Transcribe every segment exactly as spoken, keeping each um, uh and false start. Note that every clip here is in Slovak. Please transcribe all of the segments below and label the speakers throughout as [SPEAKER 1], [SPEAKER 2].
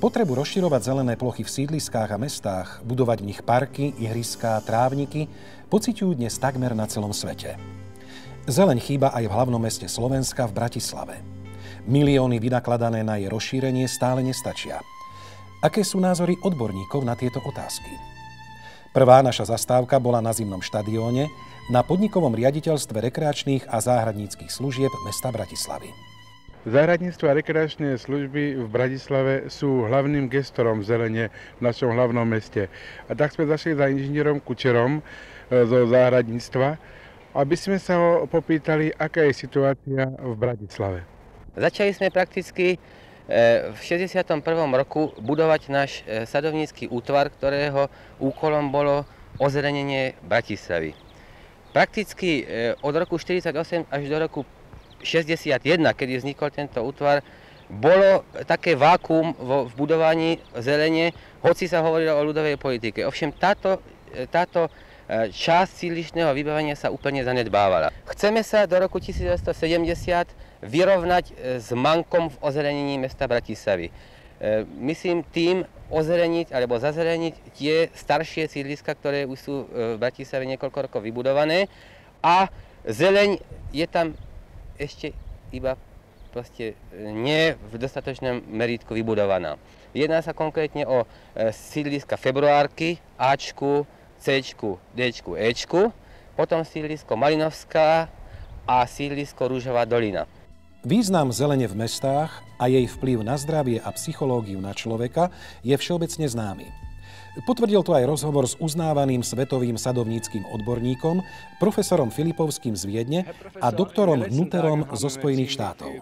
[SPEAKER 1] Potrebu rozširovať zelené plochy v sídliskách a mestách, budovať v nich parky, ihriská, trávniky, pociťujú dnes takmer na celom svete. Zeleň chýba aj v hlavnom meste Slovenska v Bratislave. Milióny vynakladané na jej rozšírenie stále nestačia. Aké sú názory odborníkov na tieto otázky? Prvá naša zastávka bola na Zimnom štadióne na podnikovom riaditeľstve rekreačných a záhradníckych služieb mesta Bratislavy.
[SPEAKER 2] Záhradníctvo a rekreačné služby v Bratislave sú hlavným gestorom zelene v našom hlavnom meste. A tak sme zašli za inžinierom Kučerom zo záhradníctva, aby sme sa ho popýtali, aká je situácia v Bratislave.
[SPEAKER 3] Začali sme prakticky v šesťdesiatom prvom roku budovať náš sadovnícky útvar, ktorého úkolom bolo ozelenenie Bratislavy. Prakticky od roku štyridsaťosem až do roku šesťdesiatjeden, kedy vznikol tento útvar, bolo také vákuum v budovaní zelene, hoci sa hovorilo o ľudovej politike. Ovšem táto, táto časť sídlišného vybavenia sa úplne zanedbávala. Chceme sa do roku devätnásťsedemdesiat vyrovnať s mankom v ozelenení mesta Bratislavy. Myslím tým ozeleniť alebo zazeleniť tie staršie sídliska, ktoré už sú v Bratislave niekoľko rokov vybudované, a zeleň je tam ešte iba proste nie v dostatočnom merítku vybudovaná. Jedná sa konkrétne o sídliska Februárky, Ačku, Cčku, Dčku, Ečku, potom sídlisko Malinovská a sídlisko Rúžová dolina.
[SPEAKER 1] Význam zelene v mestách a jej vplyv na zdravie a psychológiu na človeka je všeobecne známy. Potvrdil to aj rozhovor s uznávaným svetovým sadovníckym odborníkom, profesorom Filipovským z Viedne a doktorom Nuterom zo Spojených štátov.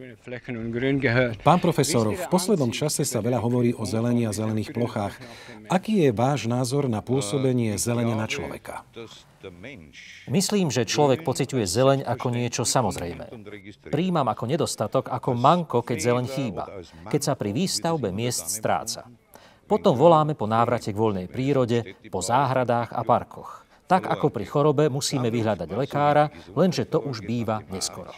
[SPEAKER 1] Pán profesor, v poslednom čase sa veľa hovorí o zelení a zelených plochách. Aký je váš názor na pôsobenie zelene na človeka?
[SPEAKER 4] Myslím, že človek pociťuje zeleň ako niečo samozrejmé. Prijímam ako nedostatok, ako manko, keď zeleň chýba, keď sa pri výstavbe miest stráca. Potom voláme po návrate k voľnej prírode, po záhradách a parkoch. Tak ako pri chorobe musíme vyhľadať lekára, lenže to už býva neskoro.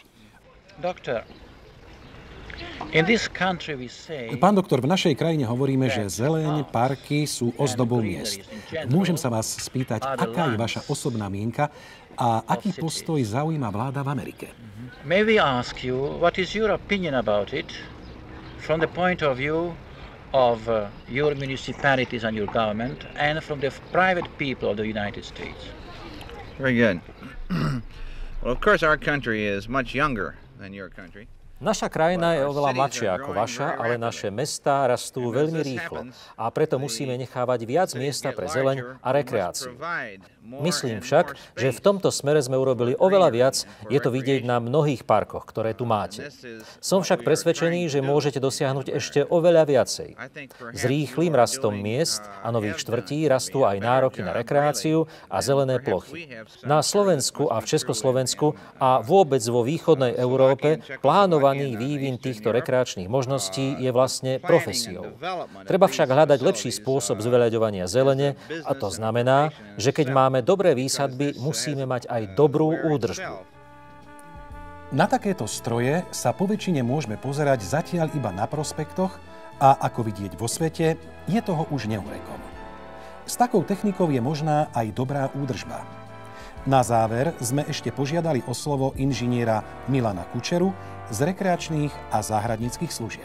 [SPEAKER 1] Pán doktor, v našej krajine hovoríme, že zeleň, parky sú ozdobou miest. Môžem sa vás spýtať, aká je vaša osobná mienka a aký postoj zaujíma vláda v Amerike?
[SPEAKER 5] May we ask you, what is your opinion about it from the point of view of uh, your municipalities and your government and from the private people of the United States?
[SPEAKER 6] Very good. Well, of course our country is much younger than your country.
[SPEAKER 4] Naša krajina je oveľa mladšia ako vaša, ale naše mestá rastú veľmi rýchlo a preto musíme nechávať viac miesta pre zeleň a rekreáciu. Myslím však, že v tomto smere sme urobili oveľa viac, je to vidieť na mnohých parkoch, ktoré tu máte. Som však presvedčený, že môžete dosiahnuť ešte oveľa viacej. S rýchlym rastom miest a nových štvrtí rastú aj nároky na rekreáciu a zelené plochy. Na Slovensku a v Československu a vôbec vo východnej Európe plánovaný vývin týchto rekreačných možností je vlastne profesiou. Treba však hľadať lepší spôsob zveľaďovania zelene a to znamená, že keď máme dobré výsadby, musíme mať aj dobrú údržbu.
[SPEAKER 1] Na takéto stroje sa poväčšine môžeme pozerať zatiaľ iba na prospektoch a ako vidieť vo svete, je toho už neurekom. S takou technikou je možná aj dobrá údržba. Na záver sme ešte požiadali o slovo inžiniera Milana Kučeru z rekreačných a záhradníckych služieb.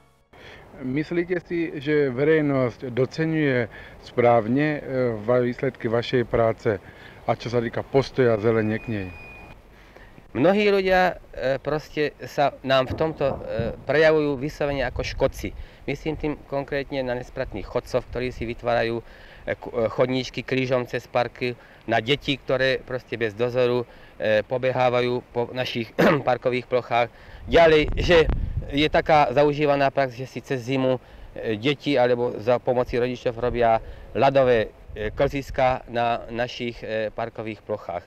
[SPEAKER 2] Myslíte si, že verejnosť doceňuje správne výsledky vašej práce a čo sa týka postoja zelene k nej?
[SPEAKER 3] Mnohí ľudia proste sa nám v tomto prejavujú vyslovene ako škodci. Myslím tým konkrétne na nespratných chodcov, ktorí si vytvárajú chodníčky krížom cez parky, na deti, ktoré proste bez dozoru pobehávajú po našich parkových plochách. Ďalej, že je taká zaužívaná prax, že si cez zimu deti alebo za pomoci rodičov robia ľadové klziska na našich parkových plochách.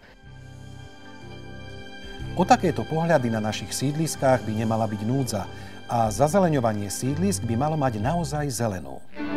[SPEAKER 1] O takéto pohľady na našich sídliskách by nemala byť núdza a zazeleňovanie sídlisk by malo mať naozaj zelenú.